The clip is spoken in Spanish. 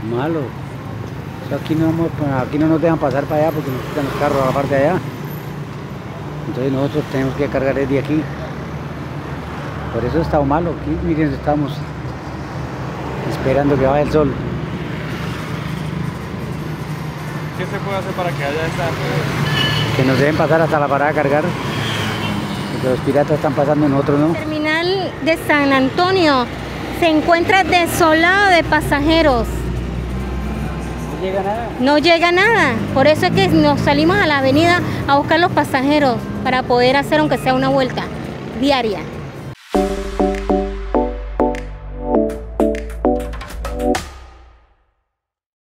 Malo. O sea, aquí no nos dejan pasar para allá porque nos quitan los carros a la parte de allá. Entonces nosotros tenemos que cargar desde aquí. Por eso está malo. Aquí, miren, estamos esperando que vaya el sol. ¿Qué se puede hacer para que haya esa... Que nos deben pasar hasta la parada a cargar. Porque los piratas están pasando, nosotros no. El terminal de San Antonio se encuentra desolado de pasajeros. No llega nada. No llega nada. Por eso es que nos salimos a la avenida a buscar los pasajeros para poder hacer aunque sea una vuelta diaria.